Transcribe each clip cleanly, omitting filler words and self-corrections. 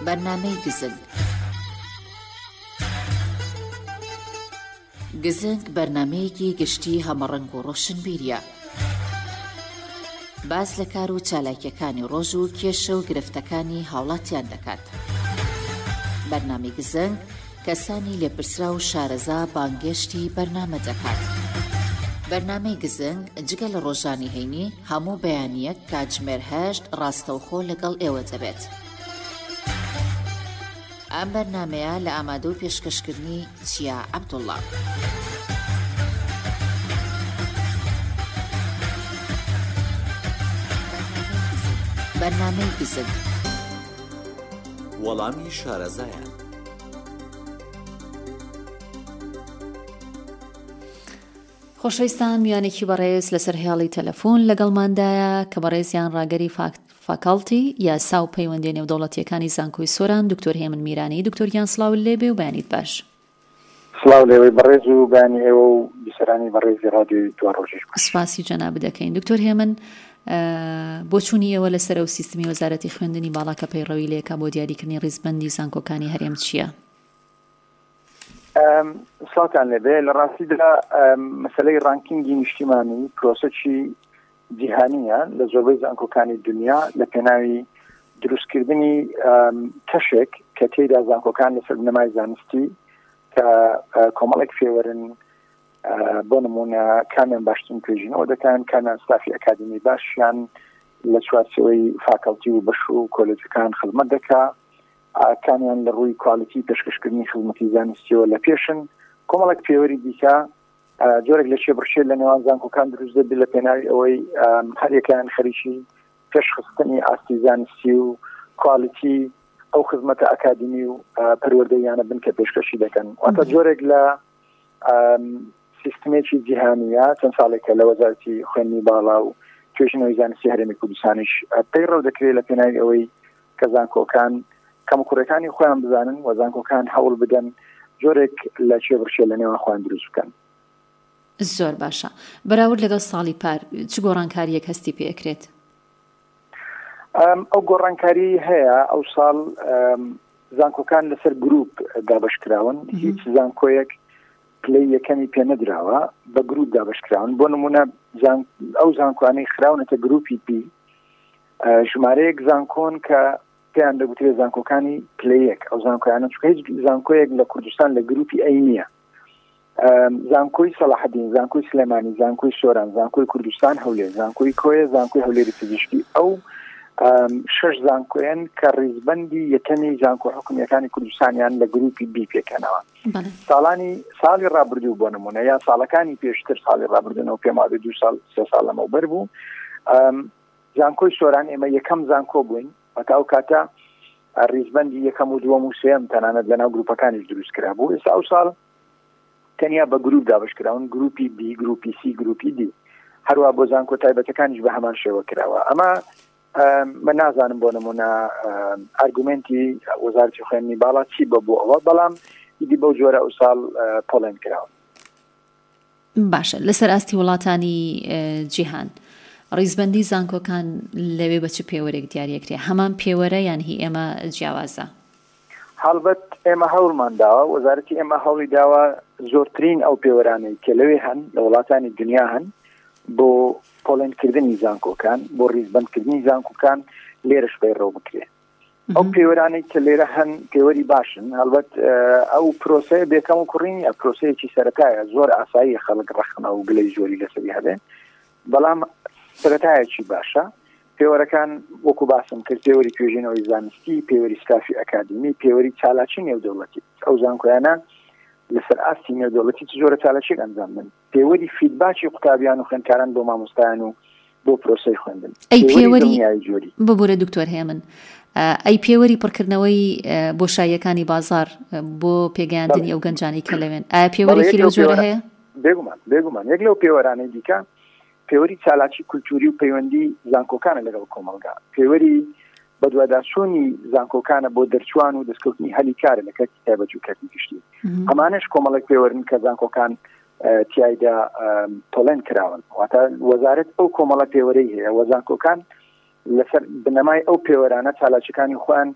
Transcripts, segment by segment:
بەرنامەی گزنگ بەرنامەیەکی گشتی هەمەڕەنگ و ڕۆشنبیریە. باز لە کار و چالاکیەکانی ڕۆژ و کێشە و گرفتەکانی هاوڵاتیان دەکات. بەرنامەی گزنگ کەسانی لێپرسرا و شارەزا بانگێشتی بەرنامە دەکات. بەرنامەی گزنگ جگە لە ڕۆژانی هەینی هەموو بەیانیەک کاتژمێر 8 ڕاستەوخۆ لەگەڵ ئێوە دەبێت. ئەم بەرنامەیە لە ئامادە و پێشکەشکردنی چیا عەبدوڵڵا. بەرنامەی گزنگ وەڵامی شارەزایان. خۆشەویستان، میوانێکی بەڕێز لەسەر هێڵی تەلەفۆن لەگەڵماندایە کە بەڕێزیان ڕاگەری فاکەڵتی یاسا و پەیوەندی نێودەوڵەتیەکانی زانکۆی سۆران دکتۆر هێمن میرانی. دکتۆریان سڵاو لێبێ و بەیانیت باش. سڵاو لێوەی بەڕێز و بەیانی ئێوە و بیسەرانی بەڕێزی ڕادیۆی دوارۆژیش. سپاسی جەناب دەکەین. دکتۆر هێمن، بۆ چوونی ئێوە لەسەر ئەو سیستمی وەزارەتی خوێندنی باڵا کە پەیڕەوی لێکە بۆ دیاریکردنی ڕیزبەندی زانکۆکانی هەرێم چییە؟ سڵاتان لێبێ. لە ڕاستیدا مەسەلەی ڕانکینگی نیشتیمانی پرۆسەی جیهانیە لە زۆربەی زانکۆکانی دنیا لە پێناوی دروستکردنی کەشێک کە تێیدا زانکۆکان لەسەر بنەمای زانستی کە کۆمەڵێک فێوەرن، بۆ نمونە کامیان باشترین توێژینەوە دەکەن، کامیان ستافی ئەکادمی باشیان لە چوارچێوەی فاکەڵتی و بەش و کۆلێجەکان خزمەت دەکا، کامیان لە ڕووی کوالیتی پێشکەشکردنی خزمەتی زانستیەوە لە پێشن. کۆمەڵێک پێوەری دیکە جۆرێک لە شێبڕشێ لە نێوان زانکۆکان دروست دەبێت لە پێناوی ئەوەی هەرێکیان خەریکی پێشخستنی ئاستی زانستی و کوالیتی ئەو خزمەتە ئەکادمی و پەروەردەیانە بن کە پێشکەشی دەکەن. واتە جۆرێک لە سیستمێکی جیهانیە چەند ساڵێکە لە وەزارەتی خوێندنی باڵا و توێژینەوەی زانستی هەرێمی کوردستانیش پەیڕەو دەکرێت لە پێناوی ئەوەی کە زانکۆکان کەمکوڕەکانی خۆیان بزانن و زانکۆکان هەوڵ بدەن جۆرێک لە شێبڕشێ لە نێوان خۆیان دروست بکەن. زۆر باشە. بەراورد لەگەڵ ساڵی پار چ گۆڕانکاریەک هەستی پێکرێت؟ ئەو گۆڕانکاری هەیە. ئەو ساڵ زانکۆکان لەسەر گروپ دابەشکراون، هیچ زانکۆیەک پلەی یەکەمی پێ نەدراوە، بە گروپ دابەشکراون. بۆ نمونە ئەو زانکۆانەی خراونەتە گروپی پی، ژمارەیەک زانکۆن کە پێیان دەگوترێت زانکۆکانی پلەیەک. ئەو زانکۆیانە چونکە هیچ زانکۆیەک لە کوردستان لە گروپی ئەی نییە. زانکۆی سەلاحەدین، زانکۆی سلێمانی، زانکۆی سۆران، زانکۆی کوردستان هەولێر، زانکۆی کۆیە، زانکۆی هەولێری پزیشکی. ئەو 6 زانکۆیان کە ڕیزبەندی یەکەمی زانکۆ حکومیەکانی کوردستانیان لە گروپی بی پێکەنەوە. ساڵی ڕابردوو بۆ نمونە یا ساڵەکانی پێشتر ساڵی ڕابردنەوە پێماوەی 2 ساڵ 3 ساڵ لەمەوبەر بوو. زانکۆی سۆران ئێمە یەکەم زانکۆ بووین، بەتا ئەو کاتە ڕیزبەندی یەکەم و دووەم و سێم تەنانەت لەناو گروپەکانیش دروست کرا بوو. ئێستا ئەو ساڵ تەنیا بە گروپ دابەشکراون، گروپی بی، گروپی سی، گروپی دی، هەروە بۆ زانکۆ تایبەتەکانیش بە هەمان شێوە کراوە. ئەمە من نازانم بۆ نمونە ئارگومنتی وەزارەتی خوێندنی باڵا چی بە بۆ ئەوە، بەڵام ئیدی بەو جۆرە ئەو ساڵ پۆڵێن کراوە. باشە. لەسەر ئاستی وڵاتانی جیهان ڕیزبەندی زانکۆکان لەوێ بە چ پێوەرێک دیاریەکرێ؟ هەمان پێوەرە یان هی ئێمە جیاوازە؟ هەڵبەت ئێمە هەوڵمان داوە، وەزارەتی ئێمە هەوڵی داوە زۆرترین ئەو پێوەرانەی کە لەوێ هەن لە وڵاتانی دنیا هەن بۆ پۆڵێنکردنی زانکۆکان، بۆ ڕیزبەندکردنی زانکۆکان لێرەش پەیڕەو بکرێت. ئەو پێوەرانەی کە لێرە هەن پێوەری باشن. هەڵبەت ئەو پرۆسەیە بێکەم و کوڕینی پرۆسەیەکی سەرەتایە، زۆر ئاسایی خەڵک ڕەخنە و گلەی زۆری لەسەری هەبێ، بەڵام سەرەتایەکی باشە. پێوەرەکان وەکو باسم کرد، پێوەری توێژینەوەی زانستی، پێوەری ستافی ئەکادمی، پێوەری چالاکی نێودەوڵەتی. ئەو زانکۆیانە لەسەر ئاستی نێودەوڵەتی زۆرە چالاکیێک ئەنجام بدەن. پێوەری فیدباکی قوتابیان و خوێندکاران بۆ مامۆستایان و بۆ پرۆسەی خوێندن. ئەی پێوەری ببورە دکتۆر هێمن، ئەی پێوەری پڕکردنەوەی بۆشاییەکانی بازار بۆ پێگەیاندنی ئەو گەنجانی کە لەوێن، ئایا پێوەرێکی لەو جۆرە هەیە؟ بێگومان یەک لەو پێوەرانەی دیکە پێوەری چالاکی کولتوری و پەیوەندی زانکۆکانە لەگەڵ کۆمەلگا، پێوەری بەدواداچوونی زانکۆکانە بۆ دەرچوان و دەستکەوتنی هەلی کارە لە کاتی تایبەت و کاتی گشتی. ئەمانش کۆمەڵێک پێوەرن کە زانکۆکان تیایدا تۆڵێن کراون. واتە وەزارەت ئەو کۆمەڵە پێوەرەی هەیە، وەزانکۆکان لەسەر بنەمای ئەو پێوەرانە چالاکیەکانی خۆیان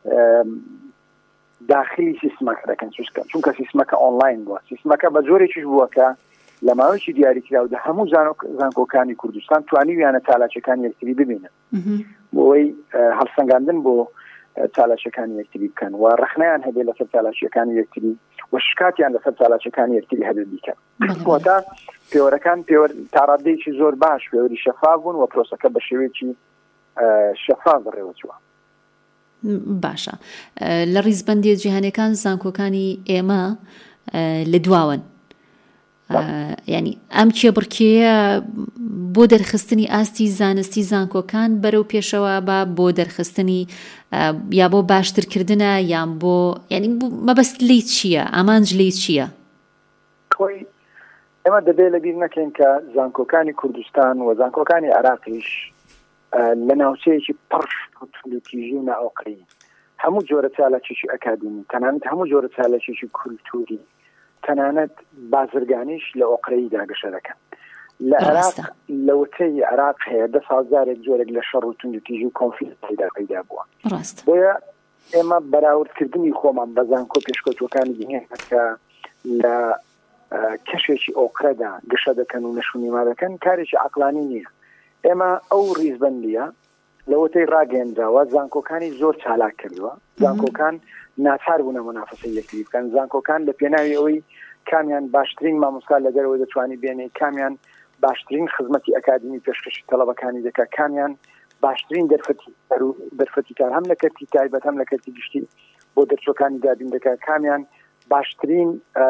داخلی سیستمەکە دەکەن چونکە سیستمەکە ئۆنلاین بووە سیستمەکە بە جۆرێکیش بووە کە لە ماوەیەکی دیاریکراودا هەموو زانکۆکانی کوردستان توانیویانە تالاچەکانی یەکتری ببینن بۆی هەڵسەنگاندن بۆ تالاچەکانی یەکتری بکەن و ڕخنەیان هەبێ لەسەر تالاچەکانی یەکتری و شکاتیان لەسەر تالاچەکانی یەکتری هەبێ بیکەن وەتا پێوەرەکان تاڕادەیەکی زۆر باش پێوەری شەفاف بوون و پرۆسەکە بە شێوەیەکی شەفاف بڕێوەچووە. باشە لە ڕیزبەندیە جیهانیەکان زانکۆکانی ئێمە لە دواون ینی ئەم کێبڕکێیە بۆ دەرخستنی ئاستی زانستی زانکۆکان بەرەو پێشەوە بە بۆ دەرخستنی یا بۆ باشترکردنە یان بۆ ینی مەبەست لی چییە ئامانج لی چییە؟ خۆی ئێمە دەبێت لەبیر نەکەین کە زانکۆکانی کوردستان و زانکۆکانی عێراقیش لە ناوچەیەکی پڕش تیژی و ناوەقری هەموو جۆرە چالاکیی ئەکادمی تەنانەت هەموو جۆرە چالاکیی کولتوری تەنانەت بازرگانیش لە ئۆقرەی داگەشە دەکەن لە عێراق لەوتەی عێراق هەیە 10 سازارێک جۆرێک لە شەڕ و توندوتیژی و کۆنفلیکتیدا پەیدا بووە بۆیە ئێمە بەراوردکردنی خۆمان بە زانکۆ پێشکەوتوەکانی دنیا کە لە کەشێکی ئۆقرەدا گەشە دەکەن و نەشونیما دەکەن کارێکی عەقلانی نییە ئێمە ئەو ڕیزبەندیە لەوەتەی ڕاگەیەندراوە زانکۆکانی زۆر چالاک کردووە زانکۆکان ناچار بوونە مونافەسەی یەکتری بکەن زانکۆکان لە پێناوی ئەوەی کامیان باشترین مامۆستا لەدەرەوە دەتوانی بێنێ کامیان باشترین خزمەتی ئەکادمی پێشکەشی تەڵەبەکانی دەکات کامیان باشترین دەرفەتی کار هەم لە کەرتی تایبەت هەم لە کەرتی گشتی بۆ دەرچۆکانی دابین دەکات کامیان باشترین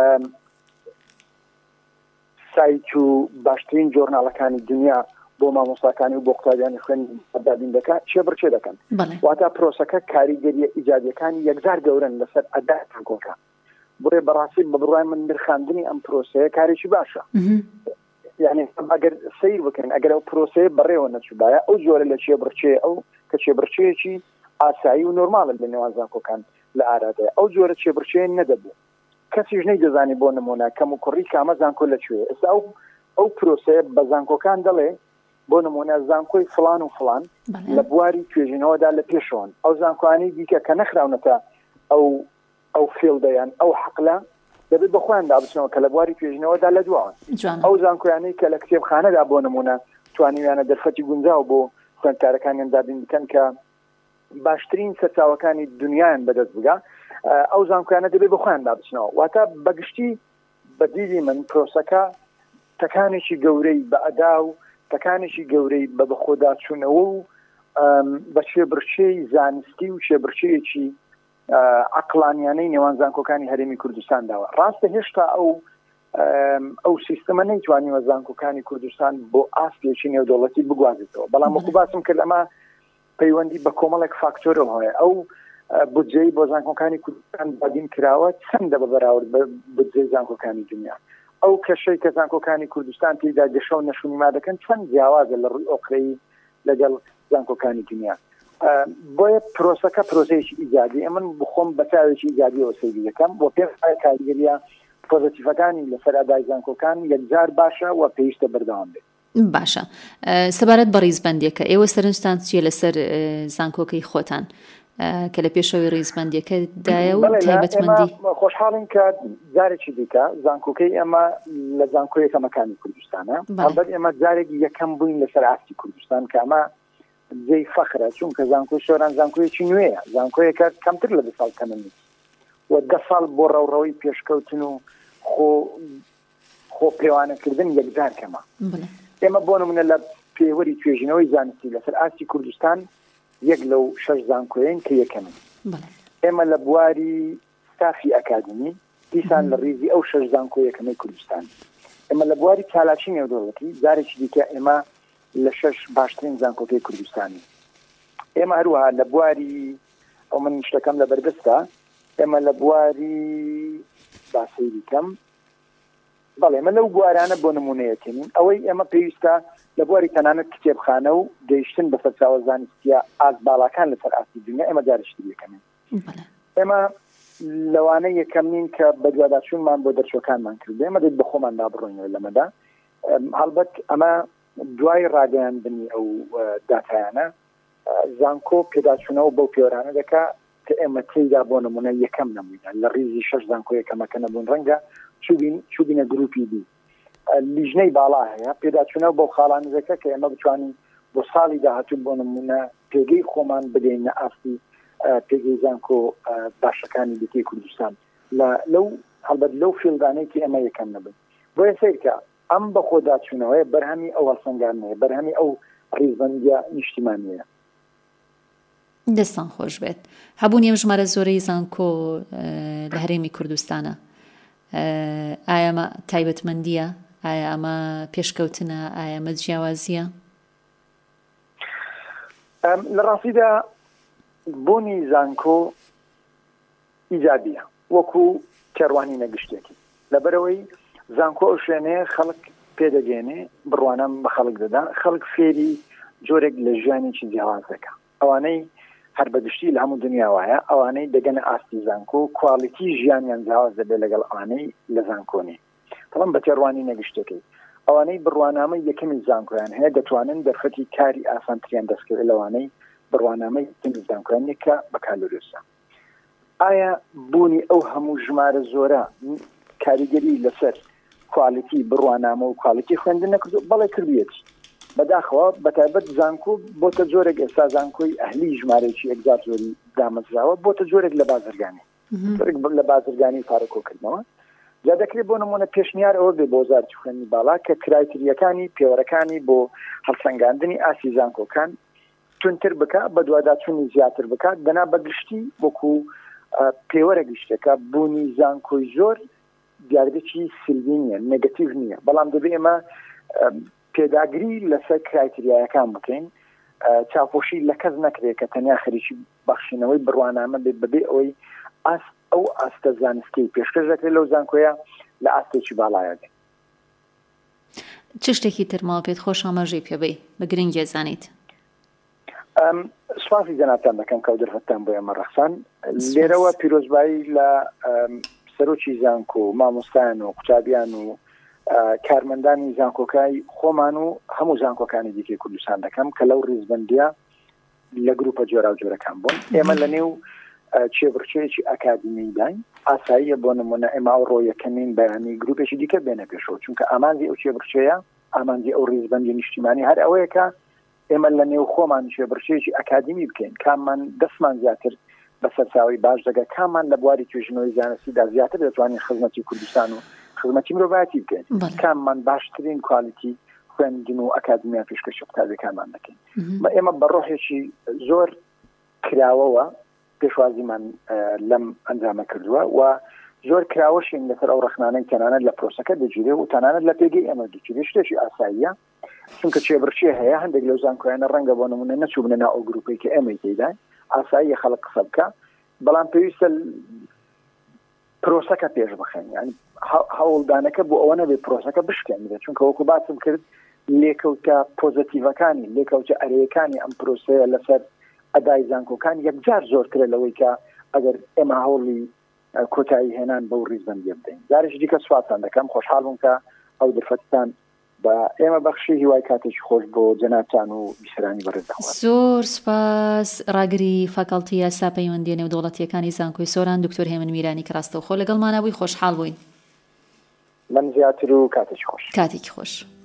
سایت و باشترین جۆرناڵەکانی دنیا بۆ مامۆستاکانی و بۆ قوتابیانی خوێندن دابین دەکات چێبڕچێ دەکەن واتە پرۆسەکە کاریگەریە ئیجادیەکانی یەکجار گەورن لەسەر ئەدای زانکۆکە بۆیە بەڕاستی بە بڕای من نرخاندنی ئەم پرۆسەیە کارێکی باشە یعنی ئەگەر سیر بکەن ئەگەر ئەو پرۆسەیە بەڕێوە نەچوودایە ئەو جۆرە لە چێبڕچێ ئەو کە چێبڕچەیەکی ئاسایی و نۆرماڵە لە نێوان زانکۆکان لە ئارادەیە ئەو جۆرە چێبڕچێ نەدەبوو کەسیش نەیدەزانی بۆ نمونە کەم و کوڕی کامە زانکۆ لەکوێ ئێستا ئەو پرۆسەیە بە زانکۆکان دەڵێ بۆ نمونە زانکۆی فلان و فلان لە بواری توێژینەوەدا لە پێشەوەن ئەو زانکۆانی دیکە کە نەخراونەتە ئەو فێڵدەیان ئەو حەقلە دەبێت بە خۆیان دابچنەوە کە لە بواری توێژینەوەدا لە دواوە ئەو زانکۆیانەی کە لە کتێبخانەدا بۆ نمونە توانیویانە دەرفەتی گونجاو بۆ خوێندکارەکانیان دابین بکەن کە باشترین سەرچاوەکانی دنیایان بەدەست بگا ئەو زانکۆیانە دەبێت بە خۆیان دابچنەوە واتە بەگشتی بەدیدی من پرۆسەکە تەکانێکی گەورەی بە ئەدا و تەکانێکی گەورەی بە بەخۆداچوونەوە و بە شێبڕچەی زانستی و شێبڕچەیەکی عەقلانیانەی نێوان زانکۆکانی هەرێمی کوردستان داوە ڕاستە هێشتا ئەو سیستەمە نەیتوانیوە زانکۆکانی کوردستان بۆ ئاستێکی نێودەوڵەتی بگوازێتەوە بەڵام وەکو باسم کرد ئەمە پەیوەندی بە کۆمەڵێک فاکتۆرەوە هەیە ئەو بودجەی بۆ زانکۆکانی کوردستان بەدین کراوە چەندە بە بەراورد بە بودجەی زانکۆکانی دنیا ئەو کەشەی کە زانکۆکانی کوردستان تێیدا گەشە و نەشونیما دەکەن چەند جیاوازە لە ڕووی ئۆقرەی لەگەڵ زانکۆکانی دنیا بۆیە پرۆسەکە پرۆسەیەکی ئیجادی ئەمن بخۆم بە چاوێکی ئیجادیەوە سەیری دەکەم بۆ پێم کاریگەریە پۆزیتیڤەکانی لەسەر ئەدای زانکۆکان یەکجار باشە و پێویستە بەردەوام بێت. باشە سەبارەت بە ڕیزبەندیەکە ئێوە سەرنجتان چیە لەسەر زانکۆکەی خۆتان کە لە پێشەوەی ڕیزبەندیەکەدایە و تایبەتمەندی خۆشحاڵین کە جارێکی دیکە زانکۆکەی ئێمە لە زانکۆ یەکەمەکانی کوردستانە هەڵبەت ئێمە جارێکی یەکەم بووین لەسەر ئاستی کوردستان کە ئەمە جێی فەخرە چونکە زانکۆی سۆران زانکۆیەکی نوێیە زانکۆیەکە کەمتر لە 2 ساڵ کەمەنی و 10 ساڵ بۆ ڕەوڕەوەی پێشکەوتن و خۆ پێوانەکردن یەکجار کەمە ئێمە بۆ نمونە لە پێوەری توێژینەوەی زانستی لەسەر ئاستی کوردستان یەک لەو 6 زانکۆیەن کە یەکەمن ئێمە لە بواری ستافی ئەکادمی دیسان لە ڕیزی ئەو 6 زانکۆیەکەمەی کوردستان ئێمە لە بواری چالاکی نێودەوڵەتی جارێکی دیکە ئێمە لە 6 باشترین زانکۆکەی کوردستانی ئێمە هەروەها لە بواری ئەو من شتەکەم لە بەرگستە ئێمە لە بواری باسەیری کەم بەڵێ ئێمە لەو بوارانە بۆ نمونەیەکەین ئەوەی ئێمە پێویستە لە بواری تەنانەت کتێبخانە و گەیشتن بە سەرچاوە زانستیە ئازباڵەکان لەسەر ئاستی دنیا ئێمە جارشتی یەکەمین ئێمە لەوانە یەکەمین کە بەدواداچوونمان بۆ دەرچۆکانمان کرد ئێمە دەیت بە خۆمان دابڕۆینەوە لەمەدا هەڵبەت ئەمە دوای ڕاگەیاندنی ئەو داتایانە زانکۆ پێداچوونەوە بەو پێوەرانە دەکا کە ئێمە تێیدا بۆ نمونە یەکەم نەبووین لە ڕیزی 6 زانکۆ یەکەمەکە نەبوون ڕەنگە چوبینە گروپی دی لیژنەی باڵا هەیە پێداچوونەوە بۆ خاڵانزەکە کە ئێمە بتوانین بۆ ساڵی داهاتوو بۆ نمونە پێگەی خۆمان بدەینە ئاستی پێگەی زانکۆ باشەکانی دیکەی کوردستان لەو هەڵبەت لەو فێڵدانەیەکی ئەمە یەکەم نەبن بۆیە سیرکە ئەم بە خۆداچوونەوەی بەرهەمی ئەو هەڵسەنگاندنەیە بەرهەمی ئەو ڕیزبەندیە نیشتیمانیە. دەستان خۆش بێت هەبوونی ئەم ژمارە زۆرەی زانکۆ لە هەرێمی کوردستانە ئایا ئەمە تایبەتمەندیە ئایا ئەمە پێشکەوتنە ئایا ئەمە جیاوازیە؟ لە ڕاستیدا بوونی زانکۆ ئیجابیە وەکو کێڕوانی نەگشتێکی لەبەرەوەی زانکۆ ئەو شوێنەیە خەڵک پێدەگەێنێ بڕوانە بە خەڵک دەدا خەڵک فێری جۆرێک لە ژیانێکی جیاواز دەکە ئەوانەی هەر بەگشتی لە هەموو دنیا وایە ئەوانەی دەگەنە ئاستی زانکۆ کواڵیتی ژیانیان جیاواز دەبێت لەگەڵ ئەوانەی لە زانکۆنی بەڵام بە تێڕوانی نەگشتەکەی ئەوانەی بڕوانامە یەکەمی زانکۆیان هەیە دەتوانن دەرفەتی کاری ئاسانتریان دەستکەوێت لەوانەی بڕوانامەی زانکۆیان کە بەکالۆرێسە ئایا بوونی ئەو هەموو ژمارە زۆرە کاریگەری لەسەر کوالیتی بڕوانامە و کوالیتی خوێندن نەکردو بەڵێ کردوێتی بەداخەوە بەتایبەت زانکۆ بۆتە جۆرێک ئێستا زانکۆی ئەهلی ژمارەیەکی ئەگزار زۆری دامەزراوە بۆتە جۆرێک لە بازرگانی لە بازرگانی پارەکۆکردنەوە جا دەکرێت بۆ نمونە پێشنیار ئەوە بێ بۆ وەزارەتی خوێندنی باڵا کە کرایتریەکانی پێوەرەکانی بۆ هەڵسەنگاندنی ئاسی زانکۆکان تونتر بکە بە دوواداچوونی زیاتر بکات دەنا بەگشتی وەکو پێوەرە گشتەکە بوونی زانکۆی زۆر دیارگەکی سلبی نیە نێگەتیڤ نییە بەڵام دەبێت ئێمە پێداگری لەسەر کرایتریایەکان بکەین چاپۆشی لە کەس نەکرێت کە تەنیا خەریکی بەخشینەوەی بڕوانامە بێت بەبێ ئەوەی ئەو ئاستە زانستی پێشکەش دەکرێت لەو زانکۆیە لە ئاستێکی باڵایە بێت. چ شتێکی ترماوە پێت خۆش ئاماژەی پێبێ بە گرنگی زانیت؟ سواسی جەنابتان دەکەم کە دەرفەتان بۆ ئێمە ڕەخسان لێرەوە پیرۆزبایی لە سەرۆکی زانکۆ مامۆستایان و قوتابیان و کارمەندانی زانکۆکای خۆمان و هەموو زانکۆکانی دیکەی کوردستان دەکەم کە لەو ڕیزبەندیە لە گروپە جۆرا و جۆرەکان بوون ئێمە لە نێو چێبڕچەیەکی ئەکادیمی داین ئاساییە بۆ نمونە ئێمە ئەو ڕۆیەکەمین بەیانی گروپێکی دیکە بێنە پێشەوە چونکە ئامانجی ئەو چێبڕچەیە ئامانجی ئەو ڕیزبەندی نیشتیمانی هەر ئەوەیەکە ئێمە لە نێو خۆمان چێبڕچەیەکی ئەکادیمی بکەین کاممان دەستمان زیاتر بەسەرچاوی باش دەگە کاممان لە بواری توێژنەوەی زانستیدا زیاتر دەتوانین خزمەتی کوردستان و خزمەتی مرۆڤایەتی بکەین کاممان باشترین کوالیتی خوێندن و ئەکادمیا پێشکەشی قوتابیەکانمان دەکەین ئێمە بە ڕۆحێکی زۆر کراوەوە پێشوازیمان لەم ئەنجامە کردووە و زۆر کراوەشین لەسەر ئەو ڕخنانەی تەنانەت لە پرۆسەکە دەگیرێ و تەنانەت لە پێگەی ئێمە دەگیرێ شتێکی ئاساییە چونکە چێبڕچێ هەیە هەندێک لەو زانکۆیانە ڕەنگە بۆ نمونە نەچوو بنە ناو ئەو گروپی کە ئێمەی تێدان ئاساییە خەڵک قسە بکە بەڵام پێویستە پرۆسەکە پێش بخەین یعنی هەوڵدانەکە بۆ ئەوە نەبێت پرۆسەکە بشکێنێت چونکە وەکو باسم کرد لێکەوتە پۆزیتیڤەکانی لێکەوتە ئەرەیەکانی ئەم پرۆسەیە لەسەر ئەدای زانکۆکان یەکجار زۆرترە لەوەی کە ئەگەر ئێمە هەوڵی کۆتایی هێنان بەو ڕیزبەندیە بدەین جارێک دیکە سوپاسان دەکەم خۆشحاڵ بووم کە ئەو دەرفەتتان بە ئێمە بەخشی هیوای کاتێکی خۆش بۆ جەنابتان و بیسەرانی بەڕێزەخوات زۆر سپاس ڕاگری فاکەڵتی یاسا پەیوەندیە نێودەوڵەتیەکانی زانکۆی سۆران دکتۆر هێمن میرانی کە ڕاستەوخۆ لەگەڵمانە بووی خۆشحاڵ بووین من زیاتر و کاتێکی خۆش کاتێکی خۆش